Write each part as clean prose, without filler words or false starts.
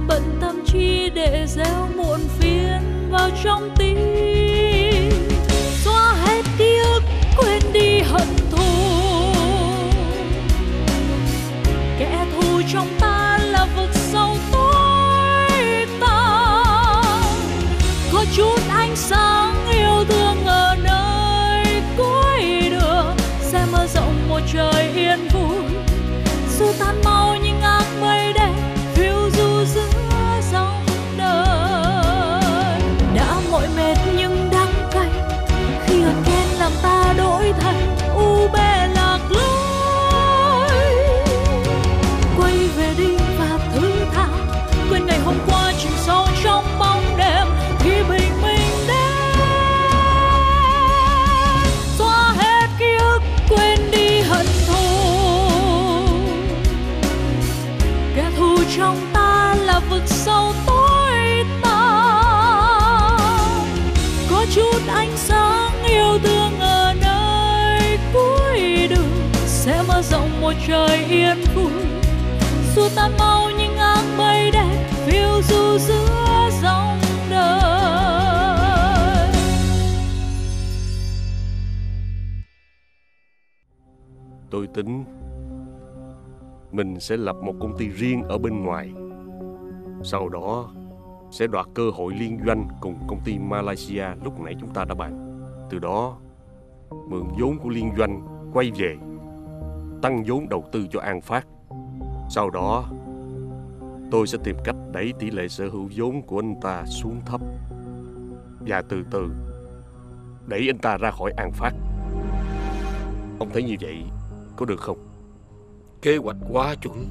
bận tâm chi để gieo muộn phiền vào trong tim. Xóa hết ký ức, quên đi hận thù. Kẻ thù trong ta là vực sâu tối tăm. Có chút ánh sáng yêu thương ở nơi cuối đường sẽ mở rộng một trời yên vui. Xua tan mau những áng mây đen phiêu du giữa dòng đời. Đã mỏi mệt nhưng đắng cay khi hận ghen làm ta đổi thay u bê lạc lối. Quay về đi và thứ tha, quên ngày hôm qua chìm sâu trong bóng đêm khi bình minh đến. Xóa hết ký ức, quên đi hận thù. Kẻ thù trong ta là vực sâu tối tăm. Có chút ánh sáng yêu thương ở nơi cuối đường sẽ mở rộng một trời yên vui. Xua tan mau những áng mây đen phiêu du giữa dòng đời. Tôi tính mình sẽ lập một công ty riêng ở bên ngoài. Sau đó sẽ đoạt cơ hội liên doanh cùng công ty Malaysia lúc nãy chúng ta đã bàn. Từ đó mượn vốn của liên doanh quay về tăng vốn đầu tư cho An Phát. Sau đó tôi sẽ tìm cách đẩy tỷ lệ sở hữu vốn của anh ta xuống thấp và từ từ đẩy anh ta ra khỏi An Phát. Ông thấy như vậy có được không? Kế hoạch quá chuẩn.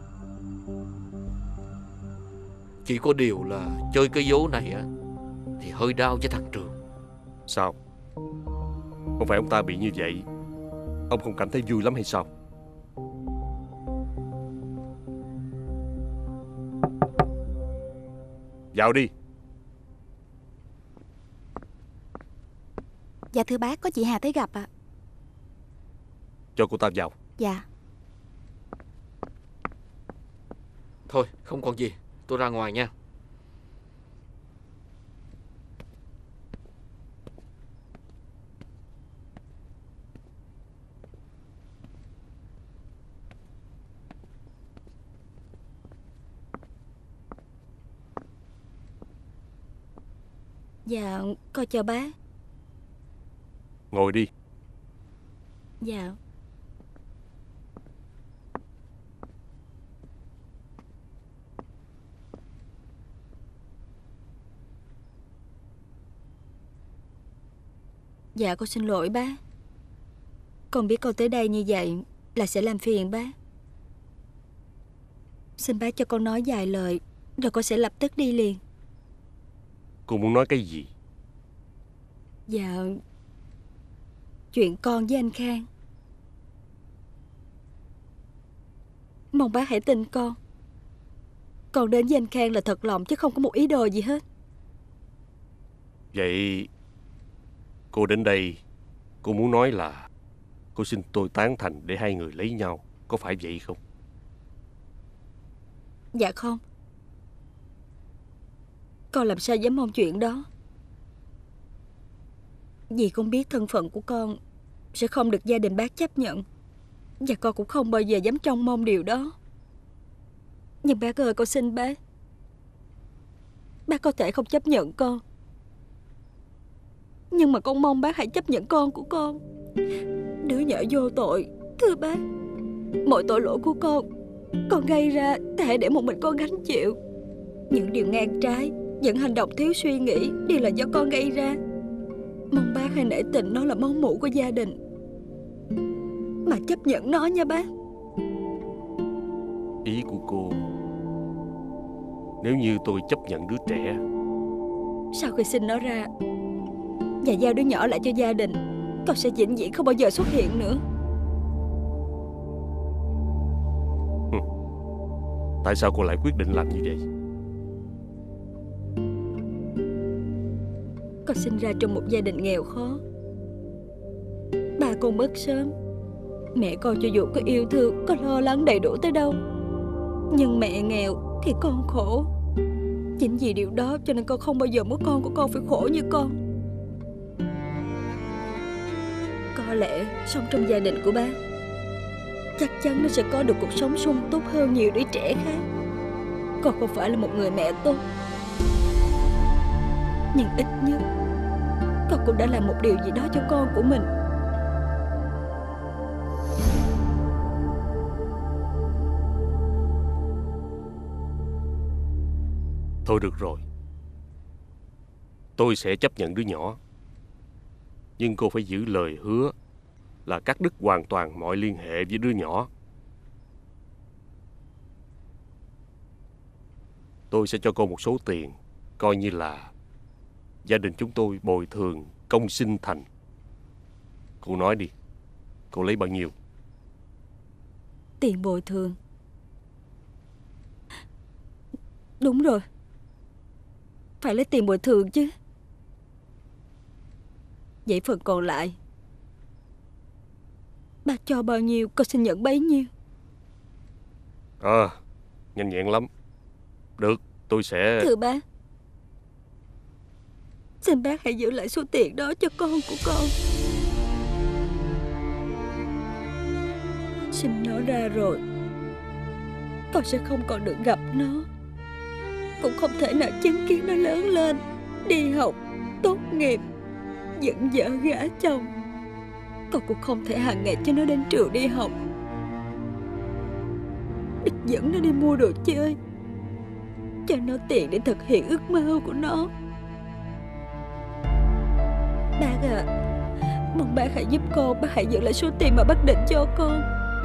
Chỉ có điều là chơi cái vố này á thì hơi đau với thằng Trường. Sao? Không phải ông ta bị như vậy, ông không cảm thấy vui lắm hay sao? Vào đi. Dạ thưa bác, có chị Hà tới gặp ạ. Cho cô ta vào. Dạ. Thôi không còn gì, tôi ra ngoài nha. Dạ, con chào bác. Ngồi đi. Dạ. Dạ con xin lỗi bác. Con biết con tới đây như vậy là sẽ làm phiền bác. Xin bác cho con nói vài lời rồi con sẽ lập tức đi liền. Cô muốn nói cái gì? Dạ, chuyện con với anh Khang. Mong bác hãy tin con. Con đến với anh Khang là thật lòng chứ không có một ý đồ gì hết. Vậy cô đến đây, cô muốn nói là cô xin tôi tán thành để hai người lấy nhau, có phải vậy không? Dạ không. Con làm sao dám mong chuyện đó. Vì con biết thân phận của con sẽ không được gia đình bác chấp nhận, và con cũng không bao giờ dám trông mong điều đó. Nhưng bác ơi, con xin bác có thể không chấp nhận con, nhưng mà con mong bác hãy chấp nhận con của con. Đứa nhỏ vô tội. Thưa bác, mọi tội lỗi của con gây ra thể để một mình con gánh chịu. Những điều ngang trái, những hành động thiếu suy nghĩ đều là do con gây ra. Mong bác hãy nể tình nó là máu mủ của gia đình mà chấp nhận nó nha bác. Ý của cô, nếu như tôi chấp nhận đứa trẻ, sau khi sinh nó ra và giao đứa nhỏ lại cho gia đình, con sẽ vĩnh viễn không bao giờ xuất hiện nữa. Tại sao cô lại quyết định làm như vậy? Con sinh ra trong một gia đình nghèo khó. Ba con mất sớm. Mẹ con cho dù có yêu thương, có lo lắng đầy đủ tới đâu, nhưng mẹ nghèo thì con khổ. Chính vì điều đó cho nên con không bao giờ muốn con của con phải khổ như con. Có lẽ sống trong gia đình của ba chắc chắn nó sẽ có được cuộc sống sung túc hơn nhiều đứa trẻ khác. Con không phải là một người mẹ tốt, nhưng ít nhất con cũng đã làm một điều gì đó cho con của mình. Thôi được rồi, tôi sẽ chấp nhận đứa nhỏ. Nhưng cô phải giữ lời hứa là cắt đứt hoàn toàn mọi liên hệ với đứa nhỏ. Tôi sẽ cho cô một số tiền, coi như là gia đình chúng tôi bồi thường công sinh thành. Cô nói đi, cô lấy bao nhiêu? Tiền bồi thường? Đúng rồi, phải lấy tiền bồi thường chứ. Vậy phần còn lại, ba cho bao nhiêu con xin nhận bấy nhiêu. Nhanh nhẹn lắm. Được, tôi sẽ... Thưa bác, xin bác hãy giữ lại số tiền đó cho con của con. Sinh nó ra rồi, con sẽ không còn được gặp nó, cũng không thể nào chứng kiến nó lớn lên, đi học, tốt nghiệp, dẫn vợ gả chồng. Con cũng không thể hàng ngày cho nó đến trường đi học, được dẫn nó đi mua đồ chơi, cho nó tiền để thực hiện ước mơ của nó. Bác à, mong bác hãy giúp con, bác hãy giữ lại số tiền mà bác định cho con,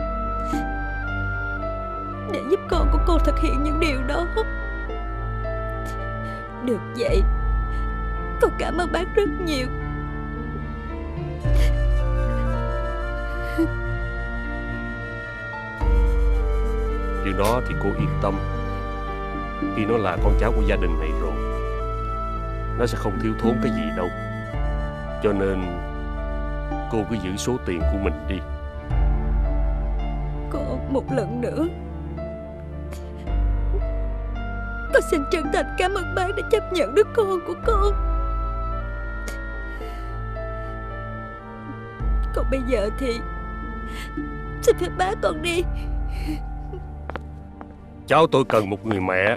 để giúp con của con thực hiện những điều đó. Được vậy, con cảm ơn bác rất nhiều. Điều đó thì cô yên tâm. Khi nó là con cháu của gia đình này rồi, nó sẽ không thiếu thốn cái gì đâu. Cho nên cô cứ giữ số tiền của mình đi. Còn một lần nữa, con xin chân thành cảm ơn bác đã chấp nhận đứa con của con. Còn bây giờ thì xin phép bác con đi. Cháu tôi cần một người mẹ.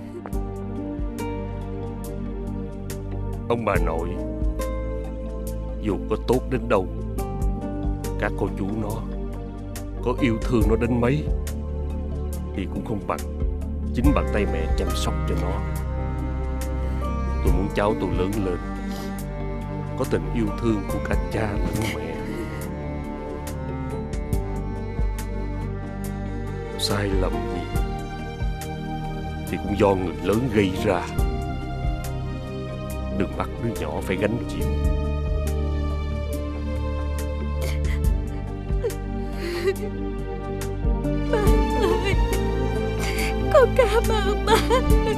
Ông bà nội dù có tốt đến đâu, các cô chú nó có yêu thương nó đến mấy, thì cũng không bằng chính bàn tay mẹ chăm sóc cho nó. Tôi muốn cháu tôi lớn lên có tình yêu thương của cả cha lẫn mẹ. Sai lầm gì thì cũng do người lớn gây ra. Đừng bắt đứa nhỏ phải gánh chịu. Ba ơi, con cảm ơn ba.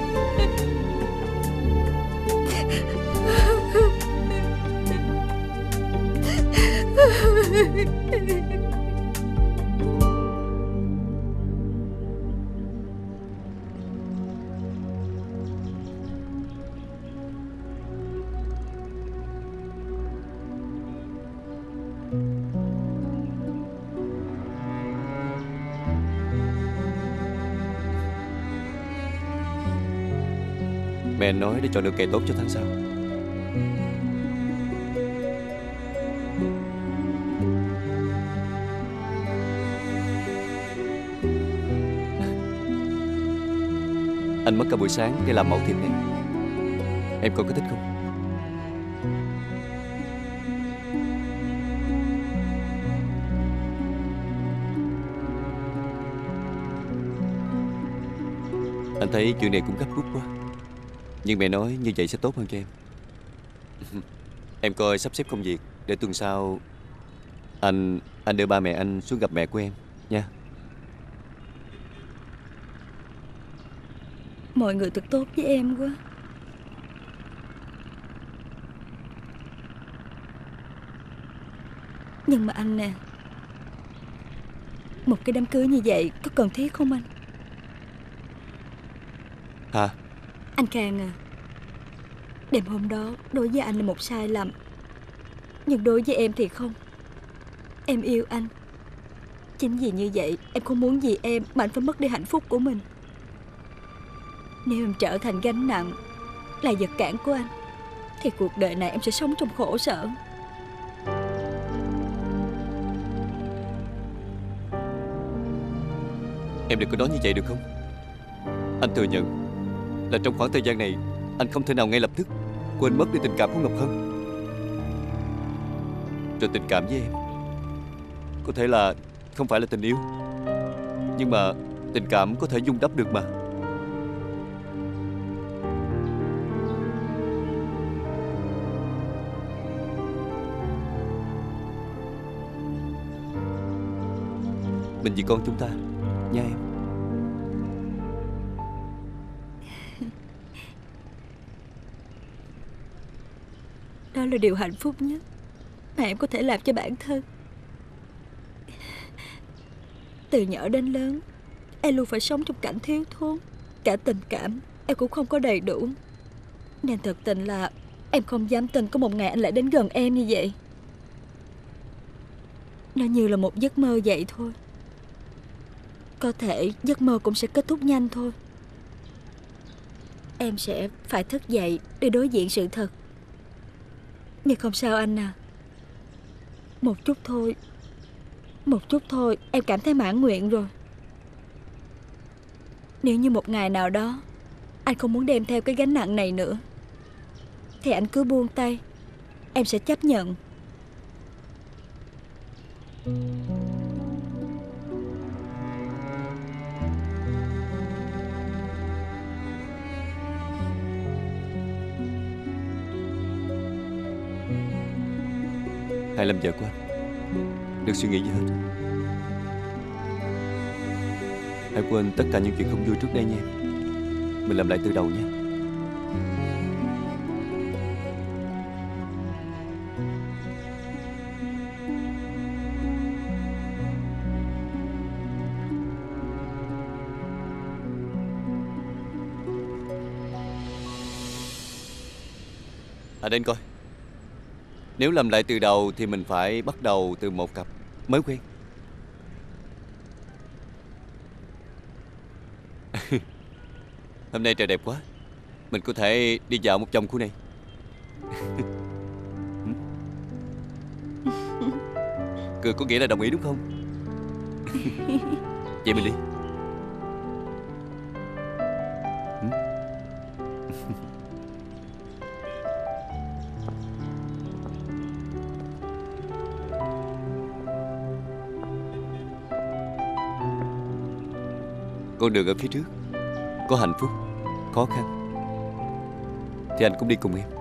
Mẹ nói để chọn được kẻ tốt cho tháng sau. Anh mất cả buổi sáng để làm mẫu thiệp này. Em coi có thích không? Anh thấy chuyện này cũng gấp rút quá, nhưng mẹ nói như vậy sẽ tốt hơn cho em. Em coi sắp xếp công việc để tuần sau anh đưa ba mẹ anh xuống gặp mẹ của em nha. Mọi người thật tốt với em quá. Nhưng mà anh nè, một cái đám cưới như vậy có cần thiết không anh? Hả? Anh Khang à, Đêm hôm đó đối với anh là một sai lầm, nhưng đối với em thì không. Em yêu anh. Chính vì như vậy em không muốn vì em mà anh phải mất đi hạnh phúc của mình. Nếu em trở thành gánh nặng, là vật cản của anh, thì cuộc đời này em sẽ sống trong khổ sở. Em đừng có nói như vậy được không? Anh thừa nhận là trong khoảng thời gian này anh không thể nào ngay lập tức quên mất đi tình cảm của Ngọc Hân. Rồi tình cảm với em có thể là không phải là tình yêu, nhưng mà tình cảm có thể vun đắp được mà. Mình vì con chúng ta nha em. Đó là điều hạnh phúc nhất mà em có thể làm cho bản thân. Từ nhỏ đến lớn, em luôn phải sống trong cảnh thiếu thốn. Cả tình cảm em cũng không có đầy đủ. Nên thật tình là em không dám tin có một ngày anh lại đến gần em như vậy. Nó như là một giấc mơ vậy thôi. Có thể giấc mơ cũng sẽ kết thúc nhanh thôi. Em sẽ phải thức dậy để đối diện sự thật. Nhưng không sao anh à. Một chút thôi em cảm thấy mãn nguyện rồi. Nếu như một ngày nào đó anh không muốn đem theo cái gánh nặng này nữa, thì anh cứ buông tay, em sẽ chấp nhận. Hãy làm vợ của anh, đừng suy nghĩ gì hết. Hãy quên tất cả những chuyện không vui trước đây nha em. Mình làm lại từ đầu nha. À, đến coi. Nếu làm lại từ đầu thì mình phải bắt đầu từ một cặp mới quen. Hôm nay trời đẹp quá, mình có thể đi dạo một vòng khu này. Cười có nghĩa là đồng ý đúng không? Vậy mình đi. Con đường ở phía trước có hạnh phúc, khó khăn, thì anh cũng đi cùng em.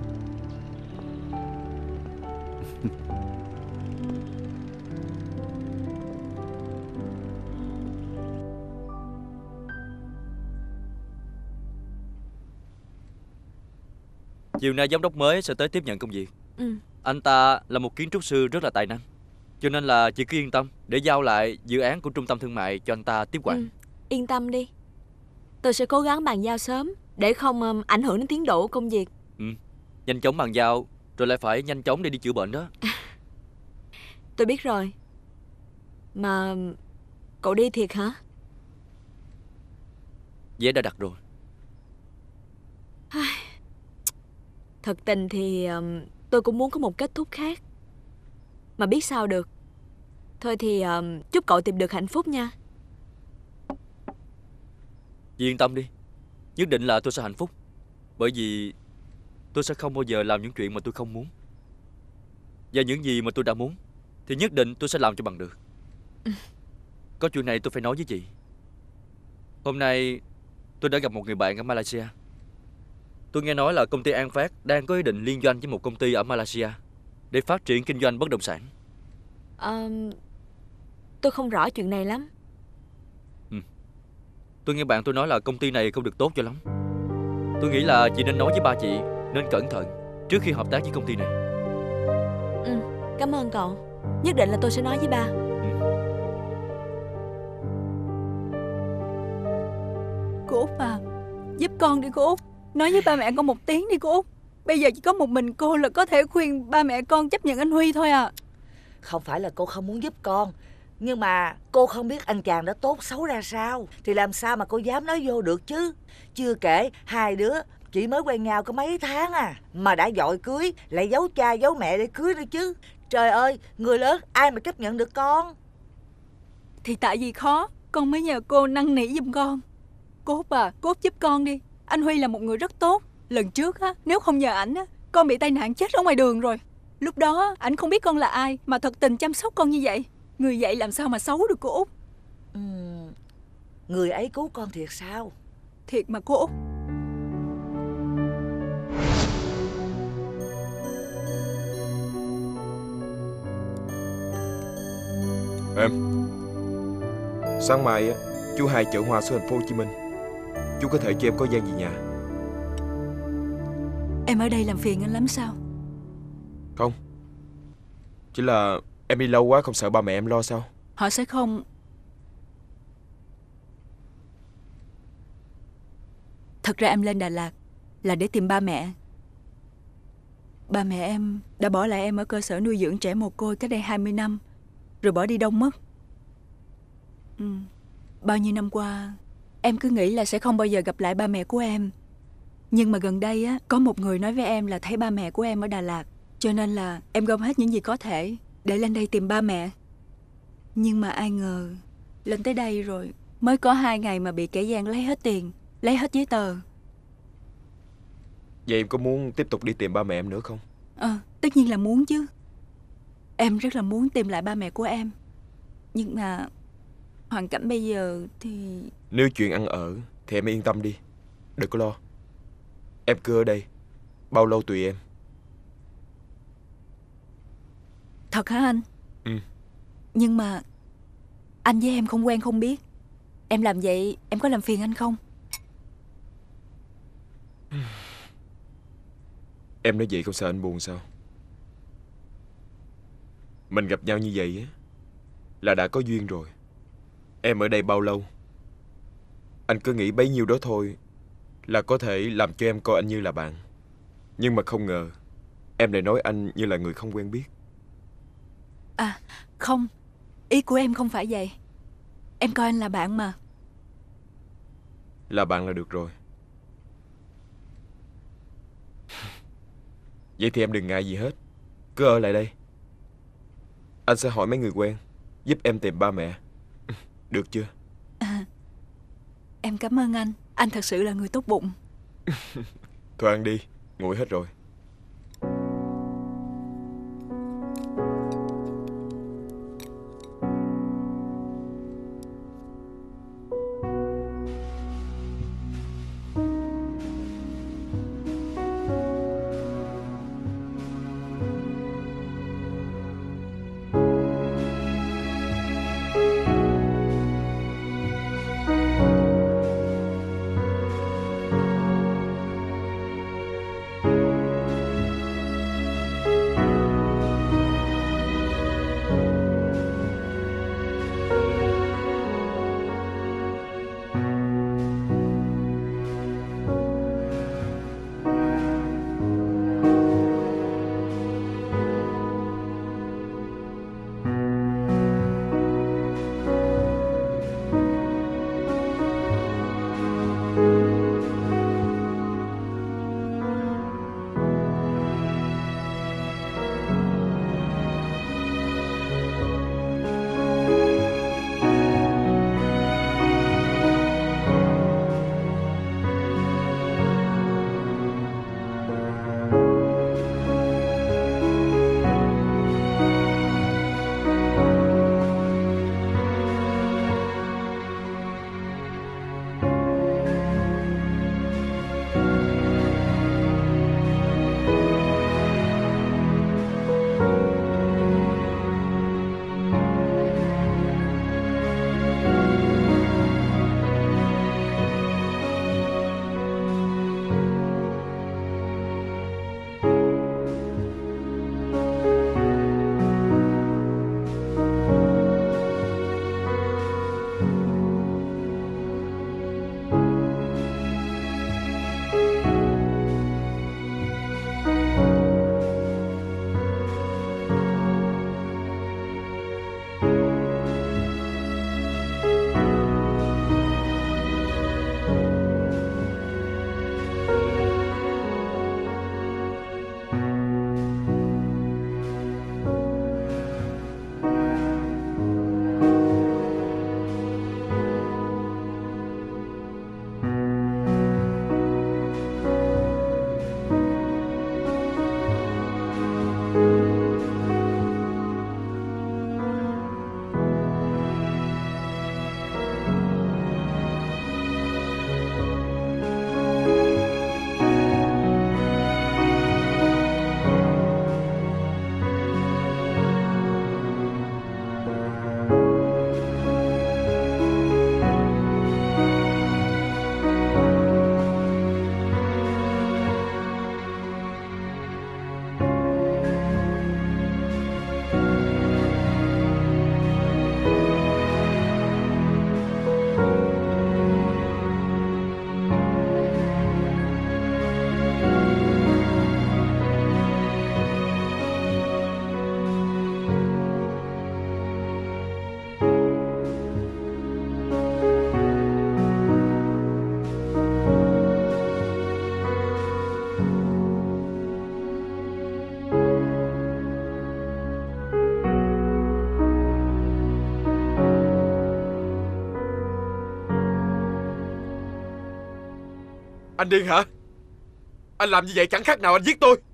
Chiều nay giám đốc mới sẽ tới tiếp nhận công việc. Anh ta là một kiến trúc sư rất là tài năng, cho nên là chị cứ yên tâm để giao lại dự án của trung tâm thương mại cho anh ta tiếp quản. Yên tâm đi, tôi sẽ cố gắng bàn giao sớm để không ảnh hưởng đến tiến độ của công việc. Nhanh chóng bàn giao rồi lại phải nhanh chóng để đi chữa bệnh đó. Tôi biết rồi. Mà cậu đi thiệt hả? Vé đã đặt rồi. Thật tình thì tôi cũng muốn có một kết thúc khác, mà biết sao được. Thôi thì chúc cậu tìm được hạnh phúc nha. Chị yên tâm đi, nhất định là tôi sẽ hạnh phúc. Bởi vì tôi sẽ không bao giờ làm những chuyện mà tôi không muốn. Và những gì mà tôi đã muốn thì nhất định tôi sẽ làm cho bằng được. Có chuyện này tôi phải nói với chị. Hôm nay tôi đã gặp một người bạn ở Malaysia. Tôi nghe nói là công ty An Phát đang có ý định liên doanh với một công ty ở Malaysia để phát triển kinh doanh bất động sản. Tôi không rõ chuyện này lắm. Tôi nghe bạn tôi nói là công ty này không được tốt cho lắm. Tôi nghĩ là chị nên nói với ba chị nên cẩn thận trước khi hợp tác với công ty này. Cảm ơn cậu. Nhất định là tôi sẽ nói với ba. Cô Út à, giúp con đi cô Út. Nói với ba mẹ con một tiếng đi cô Út. Bây giờ chỉ có một mình cô là có thể khuyên ba mẹ con chấp nhận anh Huy thôi à. Không phải là cô không muốn giúp con, nhưng mà cô không biết anh chàng đó tốt xấu ra sao, thì làm sao mà cô dám nói vô được chứ. Chưa kể hai đứa chỉ mới quen nhau có mấy tháng à, mà đã vội cưới, lại giấu cha giấu mẹ để cưới nữa chứ. Trời ơi, người lớn ai mà chấp nhận được con. Thì tại vì khó, con mới nhờ cô năn nỉ giùm con. Cô Út à, cô Út giúp con đi. Anh Huy là một người rất tốt. Lần trước á, nếu không nhờ ảnh á, con bị tai nạn chết ở ngoài đường rồi. Lúc đó ảnh không biết con là ai mà thật tình chăm sóc con như vậy. Người vậy làm sao mà xấu được cô Út. Người ấy cứu con thiệt sao? Thiệt mà cô Út. Em, sáng mai á, chú Hai chở hoa xuống thành phố Hồ Chí Minh. Chú có thể cho em có gian về nhà. Em ở đây làm phiền anh lắm sao? Không, chỉ là em đi lâu quá không sợ ba mẹ em lo sao? Họ sẽ không. Thật ra em lên Đà Lạt là để tìm ba mẹ. Ba mẹ em đã bỏ lại em ở cơ sở nuôi dưỡng trẻ mồ côi cách đây 20 năm, rồi bỏ đi đâu mất. Bao nhiêu năm qua em cứ nghĩ là sẽ không bao giờ gặp lại ba mẹ của em. Nhưng mà gần đây á, có một người nói với em là thấy ba mẹ của em ở Đà Lạt. Cho nên là em gom hết những gì có thể để lên đây tìm ba mẹ. Nhưng mà ai ngờ lên tới đây rồi mới có 2 ngày mà bị kẻ gian lấy hết tiền, lấy hết giấy tờ. Vậy em có muốn tiếp tục đi tìm ba mẹ em nữa không? Tất nhiên là muốn chứ. Em rất là muốn tìm lại ba mẹ của em. Nhưng mà hoàn cảnh bây giờ thì... Nếu chuyện ăn ở thì em yên tâm đi, đừng có lo. Em cứ ở đây, bao lâu tùy em. Thật hả anh? Nhưng mà anh với em không quen không biết. Em làm vậy em có làm phiền anh không? Em nói vậy không sợ anh buồn sao? Mình gặp nhau như vậy á là đã có duyên rồi. Em ở đây bao lâu, anh cứ nghĩ bấy nhiêu đó thôi là có thể làm cho em coi anh như là bạn. Nhưng mà không ngờ em lại nói anh như là người không quen biết. À không, ý của em không phải vậy. Em coi anh là bạn mà. Là bạn là được rồi. Vậy thì em đừng ngại gì hết, cứ ở lại đây. Anh sẽ hỏi mấy người quen giúp em tìm ba mẹ. Được chưa? Em cảm ơn anh. Anh thật sự là người tốt bụng. Thôi ăn đi, nguội hết rồi. Anh điên hả? Anh làm như vậy chẳng khác nào anh giết tôi.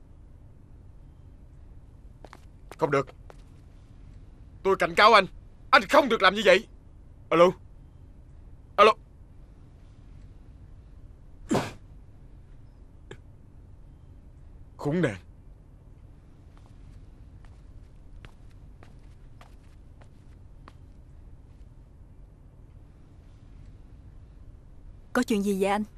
Không được. Tôi cảnh cáo anh không được làm như vậy. Alo. Alo. Khốn nạn. Có chuyện gì vậy anh?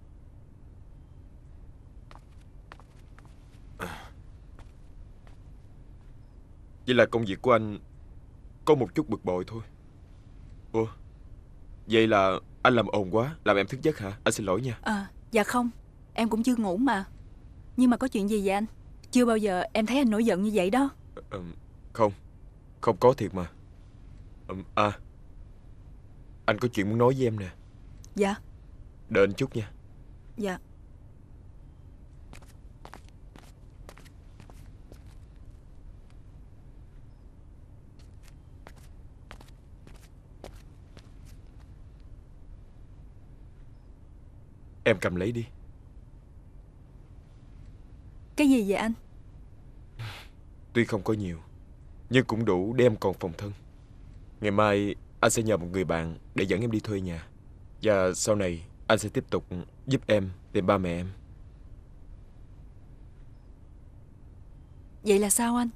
Vậy là công việc của anh có một chút bực bội thôi. Ủa, vậy là anh làm ồn quá, làm em thức giấc hả? Anh xin lỗi nha. Dạ không, em cũng chưa ngủ mà. Nhưng mà có chuyện gì vậy anh? Chưa bao giờ em thấy anh nổi giận như vậy đó. Không có thiệt mà. Anh có chuyện muốn nói với em nè. Dạ. Đợi anh chút nha. Dạ. Em cầm lấy đi. Cái gì vậy anh? Tuy không có nhiều, nhưng cũng đủ để em còn phòng thân. Ngày mai anh sẽ nhờ một người bạn để dẫn em đi thuê nhà. Và sau này anh sẽ tiếp tục giúp em tìm ba mẹ em. Vậy là sao anh?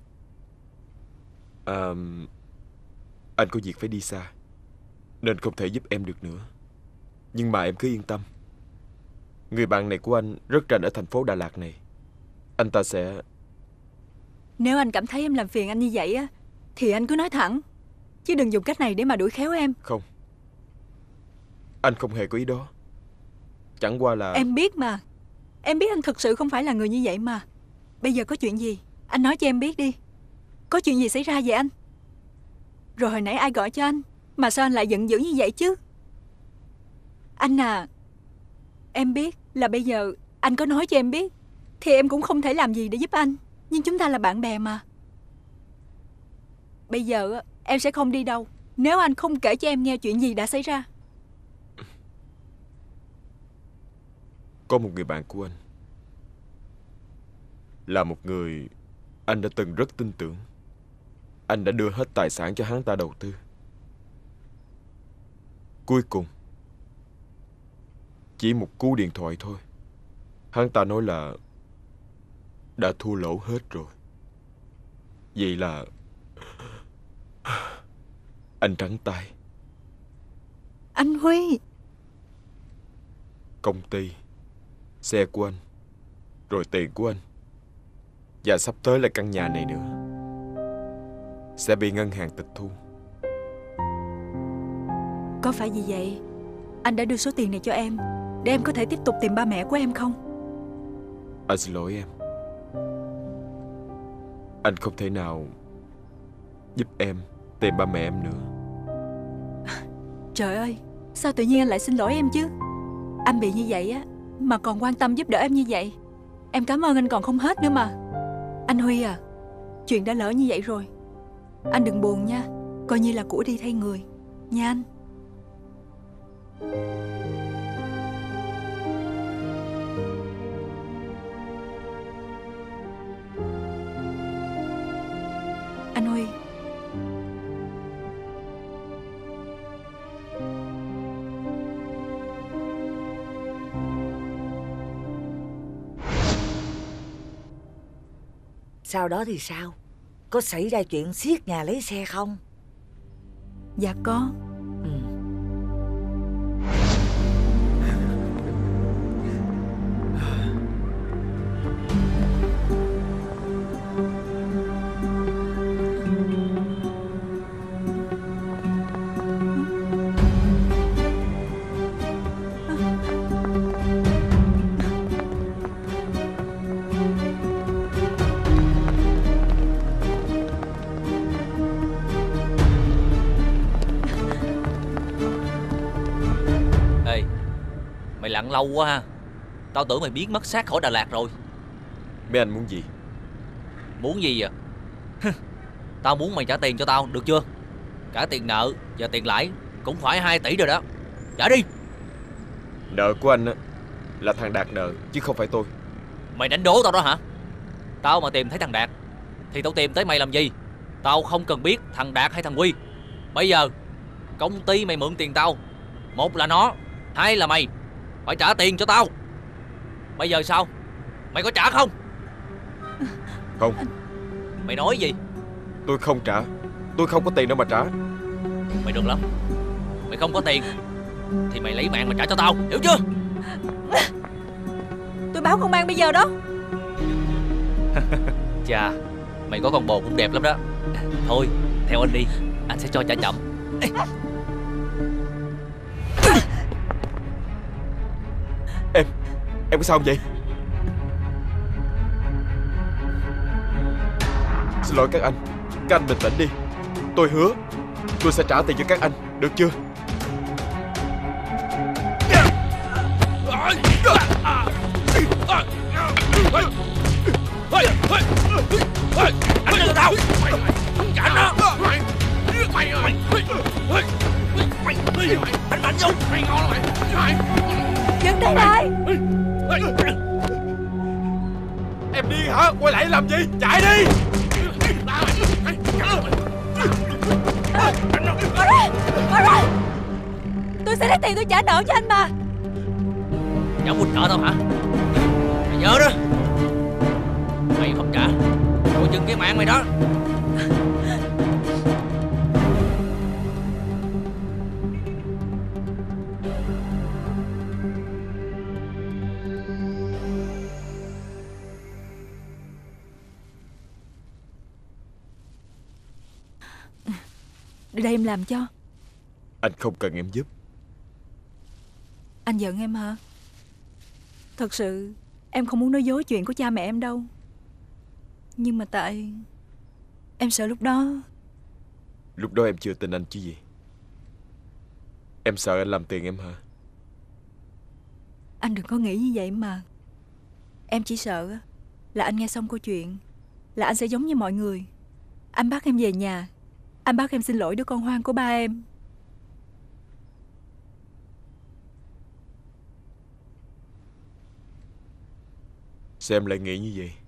Anh có việc phải đi xa, nên không thể giúp em được nữa. Nhưng mà em cứ yên tâm. Người bạn này của anh rất rành ở thành phố Đà Lạt này. Anh ta sẽ... Nếu anh cảm thấy em làm phiền anh như vậy á, thì anh cứ nói thẳng, chứ đừng dùng cách này để mà đuổi khéo em. Không, anh không hề có ý đó. Chẳng qua là... Em biết mà. Em biết anh thực sự không phải là người như vậy mà. Bây giờ có chuyện gì anh nói cho em biết đi. Có chuyện gì xảy ra vậy anh? Rồi hồi nãy ai gọi cho anh mà sao anh lại giận dữ như vậy chứ? Anh à, em biết là bây giờ anh có nói cho em biết thì em cũng không thể làm gì để giúp anh. Nhưng chúng ta là bạn bè mà. Bây giờ em sẽ không đi đâu nếu anh không kể cho em nghe chuyện gì đã xảy ra. Có một người bạn của anh, là một người anh đã từng rất tin tưởng. Anh đã đưa hết tài sản cho hắn ta đầu tư. Cuối cùng, chỉ một cú điện thoại thôi, hắn ta nói là đã thua lỗ hết rồi. Vậy là anh trắng tay. Anh Huy. Công ty, xe của anh, rồi tiền của anh, và sắp tới là căn nhà này nữa, sẽ bị ngân hàng tịch thu. Có phải vì vậy anh đã đưa số tiền này cho em để em có thể tiếp tục tìm ba mẹ của em không? Anh xin lỗi em. Anh không thể nào giúp em tìm ba mẹ em nữa. Trời ơi, sao tự nhiên anh lại xin lỗi em chứ? Anh bị như vậy á mà còn quan tâm giúp đỡ em như vậy, em cảm ơn anh còn không hết nữa mà. Anh Huy à, chuyện đã lỡ như vậy rồi, anh đừng buồn nha. Coi như là của đi thay người nha anh. Anh Huy. Sau đó thì sao? Có xảy ra chuyện xiết nhà lấy xe không? Dạ có. Mày lặn lâu quá ha. Tao tưởng mày biến mất xác khỏi Đà Lạt rồi. Mấy anh muốn gì? Muốn gì vậy? Tao muốn mày trả tiền cho tao, được chưa? Cả tiền nợ và tiền lãi cũng phải 2 tỷ rồi đó. Trả đi. Nợ của anh á Là thằng Đạt nợ chứ không phải tôi. Mày đánh đố tao đó hả? Tao mà tìm thấy thằng Đạt thì tao tìm tới mày làm gì? Tao không cần biết thằng Đạt hay thằng Quy. Bây giờ công ty mày mượn tiền tao, một là nó, hai là mày phải trả tiền cho tao. Bây giờ sao? Mày có trả không? Không. Mày nói gì? Tôi không trả. Tôi không có tiền đâu mà trả. Mày được lắm. Mày không có tiền thì mày lấy mạng mà trả cho tao, hiểu chưa? Tôi báo công an bây giờ đó. Chà, mày có con bồ cũng đẹp lắm đó. Thôi, theo anh đi, anh sẽ cho trả chậm. Em có sao không vậy? Xin lỗi các anh. Các anh bình tĩnh đi. Tôi hứa tôi sẽ trả tiền cho các anh, được chưa? Anh cho tao. Trả nó. Anh mạnh không? Dừng tay lại. Em điên hả? Quay lại làm gì? Chạy đi! Bỏ ra. Tôi sẽ lấy tiền tôi trả nợ cho anh mà. Dám quýnh nợ tao hả? Mày nhớ đó. Mày không trả, tôi chừng cái mạng mày đó. Để đây em làm cho. Anh không cần em giúp. Anh giận em hả? Thật sự em không muốn nói dối chuyện của cha mẹ em đâu. Nhưng mà tại em sợ lúc đó. Lúc đó em chưa tin anh chứ gì. Em sợ anh làm tiền em hả? Anh đừng có nghĩ như vậy mà. Em chỉ sợ là anh nghe xong câu chuyện là anh sẽ giống như mọi người. Anh bắt em về nhà, anh bắt em xin lỗi đứa con hoang của ba em. Sao em lại nghĩ như vậy?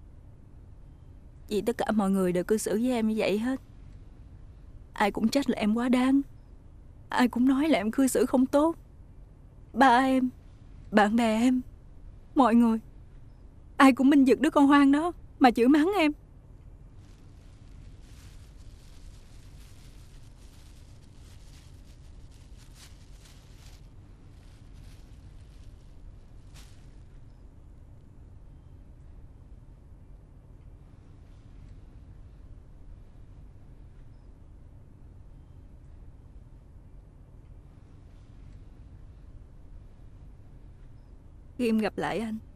Vì tất cả mọi người đều cư xử với em như vậy hết. Ai cũng trách là em quá đáng. Ai cũng nói là em cư xử không tốt. Ba em, bạn bè em, mọi người, ai cũng bênh vực đứa con hoang đó mà chửi mắng em. Khi em gặp lại anh,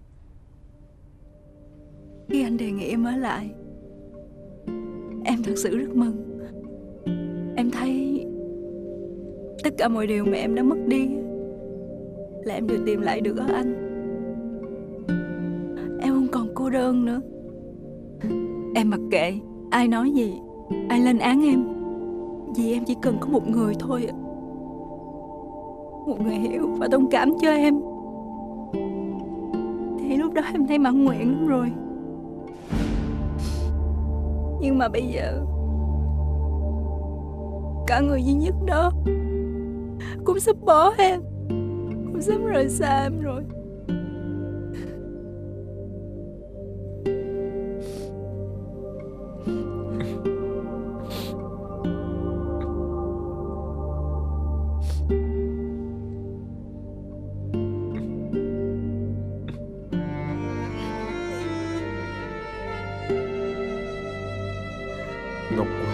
khi anh đề nghị em ở lại, em thật sự rất mừng. Em thấy tất cả mọi điều mà em đã mất đi là em đều tìm lại được ở anh. Em không còn cô đơn nữa. Em mặc kệ ai nói gì, ai lên án em, vì em chỉ cần có một người thôi ạ. Một người hiểu và thông cảm cho em, thì lúc đó em thấy mãn nguyện lắm rồi. Nhưng mà bây giờ cả người duy nhất đó cũng sắp bỏ em, cũng sắp rời xa em rồi. Ngốc quá.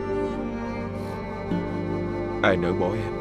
Ai nỡ bỏ em.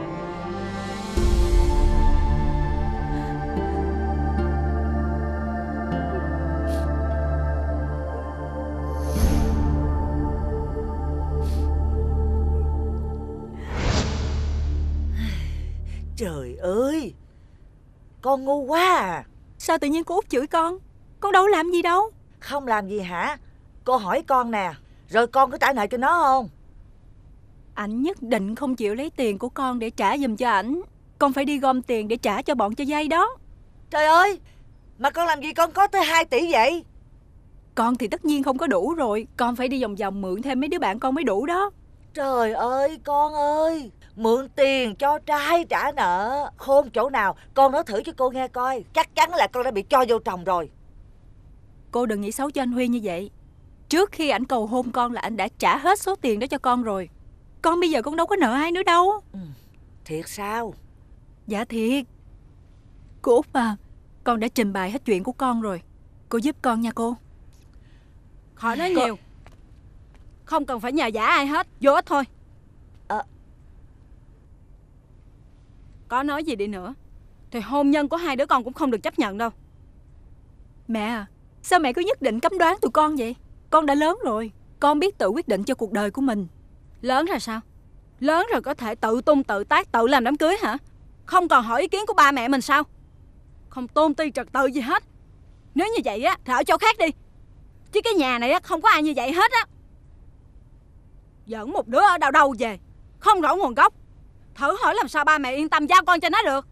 Trời ơi, con ngu quá à. Sao tự nhiên cô Út chửi con? Con đâu làm gì đâu. Không làm gì hả? Cô hỏi con nè, rồi con có trả nợ cho nó không? Ảnh nhất định không chịu lấy tiền của con để trả giùm cho ảnh. Con phải đi gom tiền để trả cho bọn cho vay đó. Trời ơi, mà con làm gì con có tới 2 tỷ vậy? Con thì tất nhiên không có đủ rồi. Con phải đi vòng vòng mượn thêm mấy đứa bạn con mới đủ đó. Trời ơi con ơi, mượn tiền cho trai trả nợ khôn chỗ nào. Con nói thử cho cô nghe coi, chắc chắn là con đã bị cho vô chồng rồi. Cô đừng nghĩ xấu cho anh Huy như vậy. Trước khi ảnh cầu hôn con là anh đã trả hết số tiền đó cho con rồi. Con bây giờ con đâu có nợ ai nữa đâu. Thiệt sao? Dạ thiệt. Cô Út à, con đã trình bày hết chuyện của con rồi. Cô giúp con nha cô. Khỏi nói nhiều. Không cần phải nhờ vả ai hết. Vô ích thôi. Có nói gì đi nữa thì hôn nhân của hai đứa con cũng không được chấp nhận đâu. Mẹ à, sao mẹ cứ nhất định cấm đoán tụi con vậy? Con đã lớn rồi, con biết tự quyết định cho cuộc đời của mình. Lớn rồi sao? Lớn rồi có thể tự tung tự tác, tự làm đám cưới hả? Không còn hỏi ý kiến của ba mẹ mình sao? Không tôn ti trật tự gì hết. Nếu như vậy á thì ở chỗ khác đi. Chứ cái nhà này á không có ai như vậy hết á. Dẫn một đứa ở đâu đâu về, không rõ nguồn gốc. Thử hỏi làm sao ba mẹ yên tâm giao con cho nó được.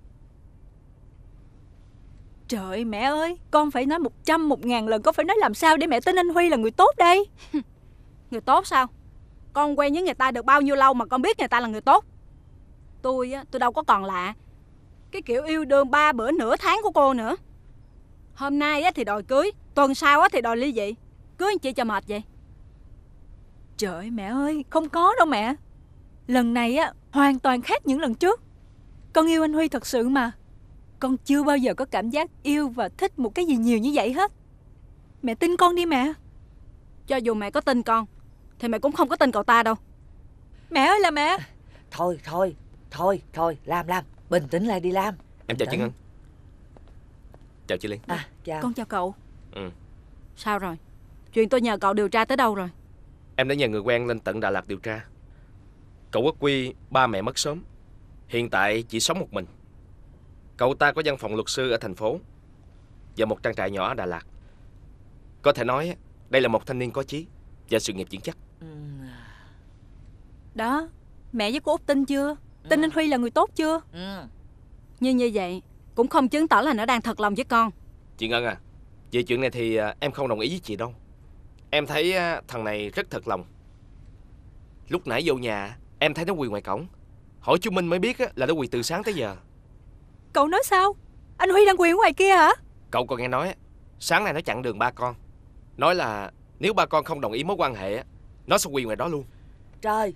Trời ơi, mẹ ơi, con phải nói 100, 1000 lần. Con phải nói làm sao để mẹ tin anh Huy là người tốt đây. Người tốt sao? Con quen với người ta được bao nhiêu lâu mà con biết người ta là người tốt? Tôi đâu có còn lạ cái kiểu yêu đương 3 bữa nửa tháng của cô nữa. Hôm nay thì đòi cưới, tuần sau thì đòi ly dị. Cưới anh chị cho mệt vậy. Trời ơi, mẹ ơi, không có đâu mẹ. Lần này hoàn toàn khác những lần trước. Con yêu anh Huy thật sự mà. Con chưa bao giờ có cảm giác yêu và thích một cái gì nhiều như vậy hết. Mẹ tin con đi mẹ. Cho dù mẹ có tin con thì mẹ cũng không có tin cậu ta đâu. Mẹ ơi là mẹ. Thôi, Lam, bình tĩnh lại đi Lam. Em chào chị Ngân. Chào chị Liên. Chào. Con chào cậu. Sao rồi? Chuyện tôi nhờ cậu điều tra tới đâu rồi? Em đã nhờ người quen lên tận Đà Lạt điều tra. Cậu Quốc Quy ba mẹ mất sớm, hiện tại chỉ sống một mình. Cậu ta có văn phòng luật sư ở thành phố và một trang trại nhỏ ở Đà Lạt. Có thể nói đây là một thanh niên có chí và sự nghiệp vững chắc. Đó, mẹ với cô Út tin chưa? Tin anh Huy là người tốt chưa? Nhưng như vậy cũng không chứng tỏ là nó đang thật lòng với con. Chị Ngân à, về chuyện này thì em không đồng ý với chị đâu. Em thấy thằng này rất thật lòng. Lúc nãy vô nhà em thấy nó quỳ ngoài cổng, hỏi chú Minh mới biết là nó quỳ từ sáng tới giờ. Cậu nói sao? Anh Huy đang quỳ ở ngoài kia hả? Cậu còn nghe nói sáng nay nó chặn đường ba con, nói là nếu ba con không đồng ý mối quan hệ nó sẽ quỳ ngoài đó luôn. Trời,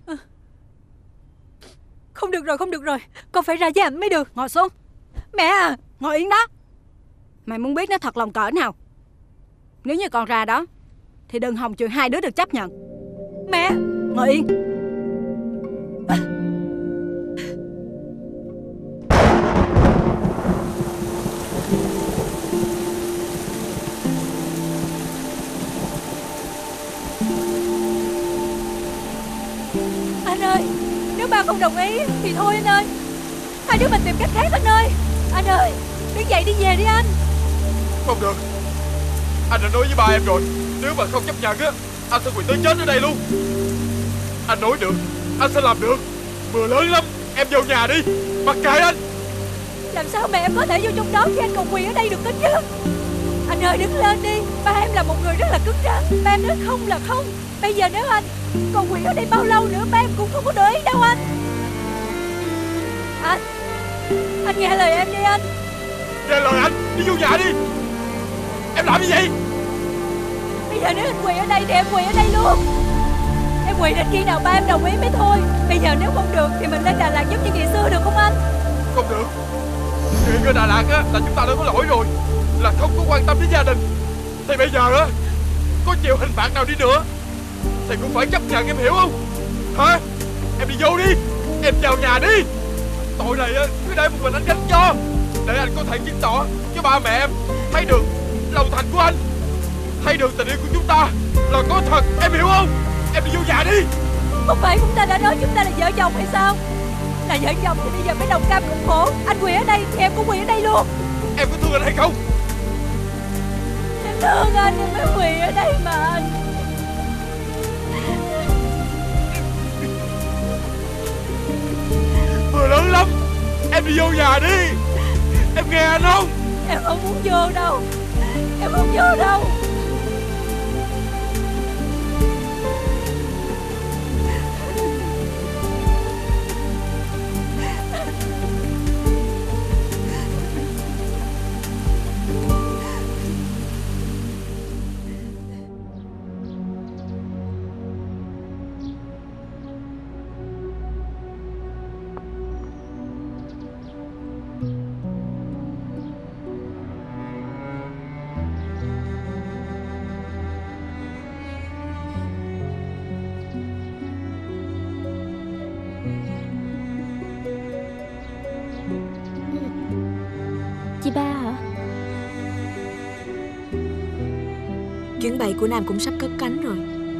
không được rồi, con phải ra với ảnh mới được. Ngồi xuống. Mẹ à, ngồi yên đó. Mày muốn biết nó thật lòng cỡ nào? Nếu như con ra đó thì đừng hòng chuyện hai đứa được chấp nhận. Mẹ, ngồi yên. Anh ơi, nếu ba không đồng ý thì thôi anh ơi. Hai đứa mình tìm cách khác anh ơi. Anh ơi, đứng dậy đi về đi anh. Không được, anh đã nói với ba em rồi, nếu mà không chấp nhận anh sẽ quỳ tới chết ở đây luôn. Anh nói được, anh sẽ làm được. Mưa lớn lắm, em vào nhà đi, mặc kệ anh. Làm sao mà em có thể vô trong đó khi anh còn quỳ ở đây được cơ chứ? Anh ơi đứng lên đi, ba em là một người rất là cứng rắn. Ba em nói không là không. Bây giờ nếu anh còn quỳ ở đây bao lâu nữa ba em cũng không có để ý đâu anh. Anh nghe lời em đi anh. Nghe lời anh, đi vô nhà đi. Em làm gì vậy? Bây giờ nếu anh quỳ ở đây thì em quỳ ở đây luôn. Em quỳ đến khi nào ba em đồng ý mới thôi. Bây giờ nếu không được thì mình lên Đà Lạt giống như ngày xưa được không anh? Không được. Chuyện ở Đà Lạt là chúng ta đã có lỗi rồi, là không có quan tâm đến gia đình. Thì bây giờ có chịu hình phạt nào đi nữa thì cũng phải chấp nhận, em hiểu không? Hả? Em đi vô đi, em vào nhà đi. Tội này cứ để một mình anh gánh cho, để anh có thể chứng tỏ cho ba mẹ em thấy được lòng thành của anh, thấy được tình yêu của chúng ta là có thật, em hiểu không? Em đi vô nhà đi. Không phải chúng ta đã nói chúng ta là vợ chồng hay sao? Là vợ chồng thì bây giờ phải đồng cam cộng khổ. Anh quỳ ở đây thì em cũng quỳ ở đây luôn. Em có thương anh hay không? Em thương anh, em mới quỳ ở đây mà anh. Mưa lớn lắm, em đi vô nhà đi. Em nghe anh không? Em không muốn vô đâu. Em không vô đâu. Chị ba hả? Chuyến bay của Nam cũng sắp cất cánh rồi.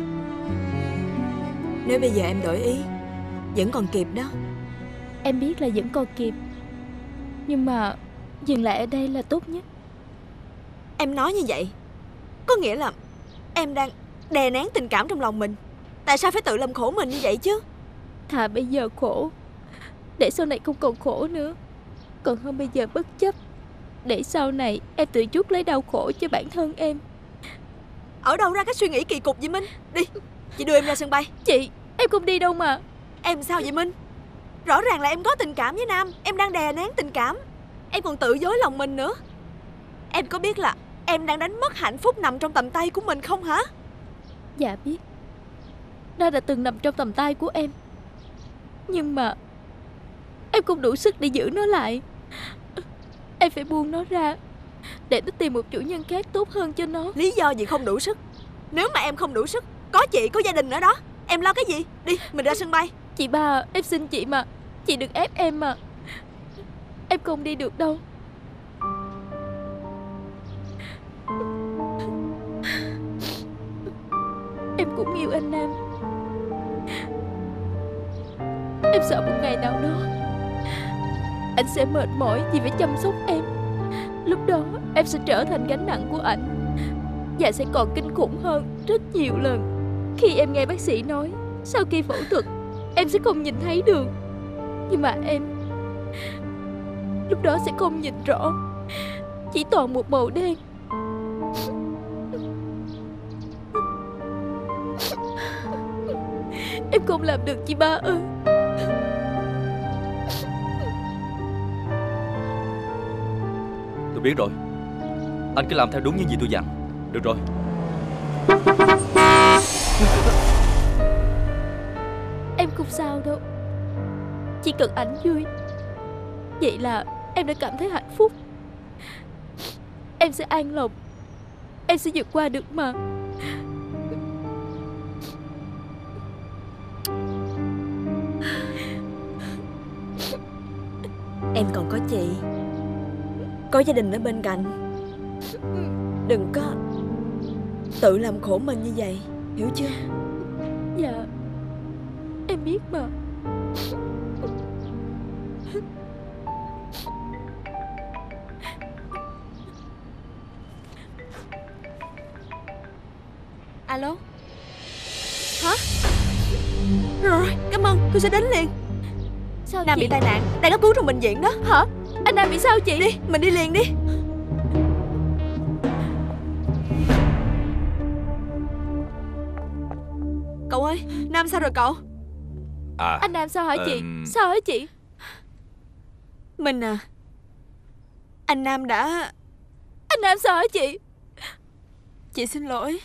Nếu bây giờ em đổi ý, vẫn còn kịp đó. Em biết là vẫn còn kịp, nhưng mà dừng lại ở đây là tốt nhất. Em nói như vậy có nghĩa là em đang đè nén tình cảm trong lòng mình. Tại sao phải tự làm khổ mình như vậy chứ? Thà bây giờ khổ để sau này không còn khổ nữa, còn hơn bây giờ bất chấp để sau này em tự chuốc lấy đau khổ cho bản thân em. Ở đâu ra cái suy nghĩ kỳ cục vậy Minh? Đi, chị đưa em ra sân bay. Chị, em không đi đâu mà. Em sao vậy Minh? Rõ ràng là em có tình cảm với Nam. Em đang đè nén tình cảm. Em còn tự dối lòng mình nữa. Em có biết là em đang đánh mất hạnh phúc nằm trong tầm tay của mình không hả? Dạ biết, nó đã từng nằm trong tầm tay của em, nhưng mà em không đủ sức để giữ nó lại. Em phải buông nó ra để nó tìm một chủ nhân khác tốt hơn cho nó. Lý do gì không đủ sức? Nếu mà em không đủ sức, có chị, có gia đình ở đó, em lo cái gì? Đi, mình ra sân bay. Chị ba, em xin chị mà, chị đừng ép em mà. Em không đi được đâu. Em cũng yêu anh Nam. Em sợ một ngày nào đó anh sẽ mệt mỏi vì phải chăm sóc em. Lúc đó em sẽ trở thành gánh nặng của anh, và sẽ còn kinh khủng hơn rất nhiều lần khi em nghe bác sĩ nói sau khi phẫu thuật em sẽ không nhìn thấy đường. Nhưng mà em lúc đó sẽ không nhìn rõ, chỉ toàn một màu đen. Em không làm được chị ba ơi. Tôi biết rồi. Anh cứ làm theo đúng những gì tôi dặn. Được rồi. Em không sao đâu, chỉ cần ảnh vui. Vậy là em đã cảm thấy hạnh phúc. Em sẽ an lòng. Em sẽ vượt qua được mà. Em còn có chị, có gia đình ở bên cạnh. Đừng có tự làm khổ mình như vậy, hiểu chưa? Dạ, em biết mà. Alo. Hả? Rồi, cảm ơn, tôi sẽ đến liền. Sao Nam chị? bị tai nạn, đang cấp cứu trong bệnh viện đó. Hả? Anh Nam bị sao chị? Đi, mình đi liền đi. Cậu ơi, Nam sao rồi cậu? Anh Nam sao hả chị? Sao hả chị? Mình à, anh Nam đã... Anh Nam sao hả chị? Chị xin lỗi.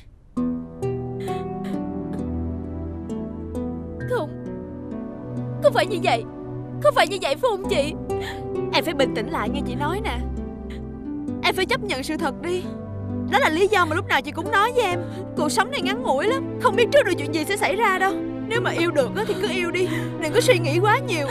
Không phải như vậy. Không phải như vậy phải không chị? Em phải bình tĩnh lại nghe chị nói nè. Em phải chấp nhận sự thật đi. Đó là lý do mà lúc nào chị cũng nói với em. Cuộc sống này ngắn ngủi lắm, không biết trước được chuyện gì sẽ xảy ra đâu. Nếu mà yêu được thì cứ yêu đi, đừng có suy nghĩ quá nhiều.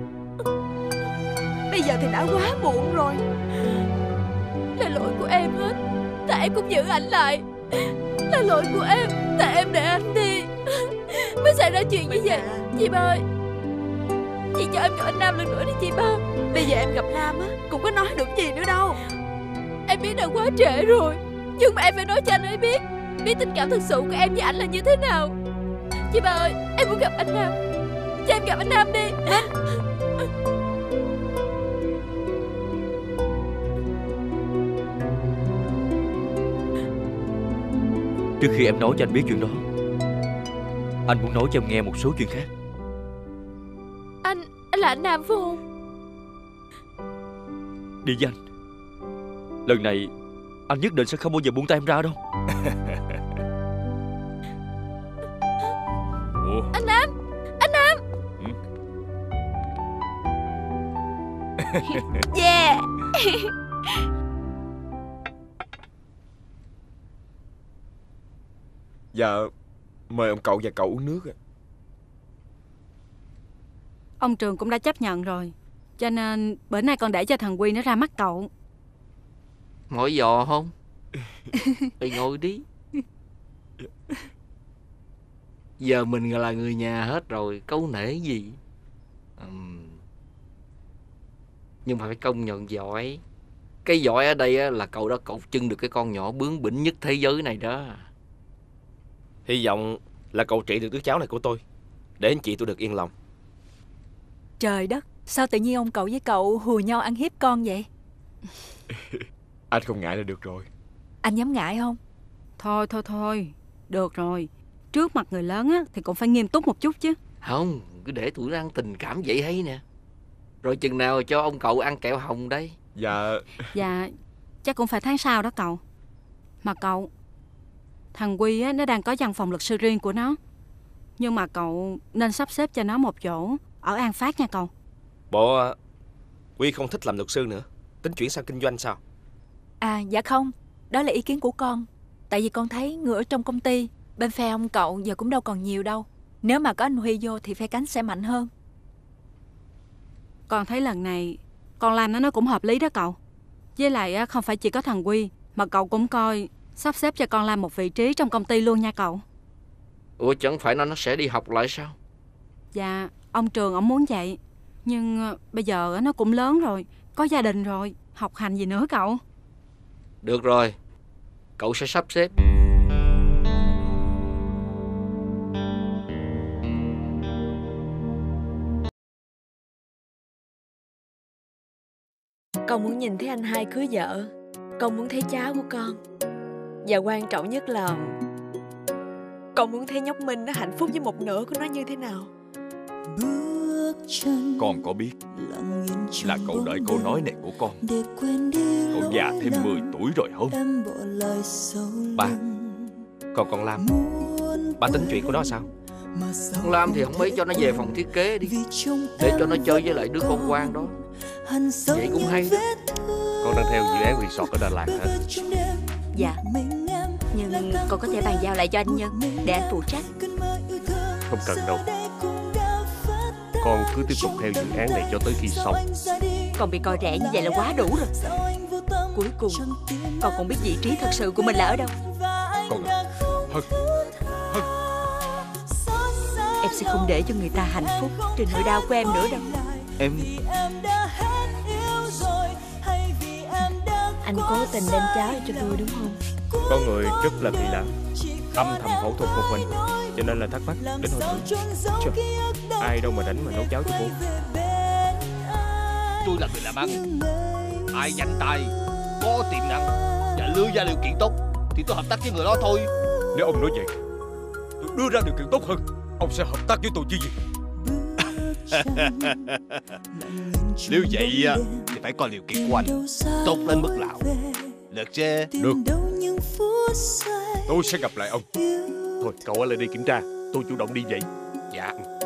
Bây giờ thì đã quá muộn rồi. Là lỗi của em hết. Tại em không giữ anh lại. Là lỗi của em. Tại em để anh đi mới xảy ra chuyện như vậy. Chị ba ơi, chị cho em gặp anh Nam lần nữa đi chị ba. Bây giờ em gặp Nam á, cũng có nói được gì nữa đâu. Em biết đã quá trễ rồi, nhưng mà em phải nói cho anh ấy biết tình cảm thực sự của em với anh là như thế nào. Chị ba ơi, em muốn gặp anh Nam. Cho em gặp anh Nam đi. Trước khi em nói cho anh biết chuyện đó, anh muốn nói cho em nghe một số chuyện khác. Anh là anh Nam phải không? Đi với anh. Lần này anh nhất định sẽ không bao giờ buông tay em ra đâu. Ủa? Anh Nam! Anh Nam! Yeah! Dạ, mời ông cậu và cậu uống nước ạ. Ông Trường cũng đã chấp nhận rồi, cho nên bữa nay con để cho thằng Quy nó ra mắt cậu. Hỏi dò không? Đi ngồi đi. Giờ mình là người nhà hết rồi, câu nể gì. Nhưng mà phải công nhận giỏi. Cái giỏi ở đây là cậu đã cột chân được cái con nhỏ bướng bỉnh nhất thế giới này đó. Hy vọng là cậu trị được đứa cháu này của tôi, để anh chị tôi được yên lòng. Trời đất, sao tự nhiên ông cậu với cậu hùa nhau ăn hiếp con vậy? Anh không ngại là được rồi. Anh dám ngại không? Thôi, được rồi. Trước mặt người lớn á, thì cũng phải nghiêm túc một chút chứ. Không, cứ để tụi nó ăn tình cảm vậy hay nè. Rồi chừng nào cho ông cậu ăn kẹo hồng đây? Dạ, chắc cũng phải tháng sau đó cậu. Mà cậu, thằng Quy á, nó đang có văn phòng luật sư riêng của nó. Nhưng mà cậu nên sắp xếp cho nó một chỗ ở An Phát nha cậu. Bộ Quy không thích làm luật sư nữa, tính chuyển sang kinh doanh sao? À dạ không, đó là ý kiến của con. Tại vì con thấy người ở trong công ty, bên phe ông cậu giờ cũng đâu còn nhiều đâu. Nếu mà có anh Huy vô thì phe cánh sẽ mạnh hơn. Con thấy lần này con làm nó cũng hợp lý đó cậu. Với lại không phải chỉ có thằng Quy, mà cậu cũng coi sắp xếp cho con làm một vị trí trong công ty luôn nha cậu. Ủa chẳng phải nó sẽ đi học lại sao? Dạ, ông Trường ông muốn vậy. Nhưng bây giờ nó cũng lớn rồi, có gia đình rồi, học hành gì nữa cậu. Được rồi, cậu sẽ sắp xếp. Con muốn nhìn thấy anh hai cưới vợ. Con muốn thấy cháu của con. Và quan trọng nhất là con muốn thấy nhóc Minh nó hạnh phúc với một nửa của nó như thế nào. Con có biết là cậu đợi câu nói này của con, cậu già thêm 10 tuổi rồi không? Ba, còn Lam, ba tính chuyện của nó sao? Con Lam thì không mấy cho nó về phòng thiết kế đi, để cho nó chơi với lại đứa con Quang đó. Vậy cũng hay đó. Con đang theo dự án resort ở Đà Lạt hả? Dạ. Nhưng con có thể bàn giao lại cho anh Nhân để anh phụ trách. Không cần đâu. Con cứ tiếp tục theo dự án này cho tới khi xong. Con bị coi rẻ như vậy là quá đủ rồi. Cuối cùng con cũng biết vị trí thật sự của mình là ở đâu. Con à, Hân. Em sẽ không để cho người ta hạnh phúc trên nỗi đau của em nữa đâu. Em... Anh cố tình đem cháo cho tôi đúng không? Có người rất là kỳ lạ, âm thầm phẫu thuật một mình, cho nên là thắc mắc đến hồi tưởng. Trời, ai đâu mà rảnh mà nấu cháo cho cô. Tôi là người làm ăn, ai nhanh tay, có tiềm năng và đưa ra điều kiện tốt thì tôi hợp tác với người đó thôi. Nếu ông nói vậy, tôi đưa ra điều kiện tốt hơn, ông sẽ hợp tác với tôi chứ gì? Nếu vậy thì phải coi điều kiện của anh tốt lên mức nào. Được chứ? Được. Tôi sẽ gặp lại ông. Thôi cậu ở lại đi kiểm tra, tôi chủ động đi vậy. Dạ.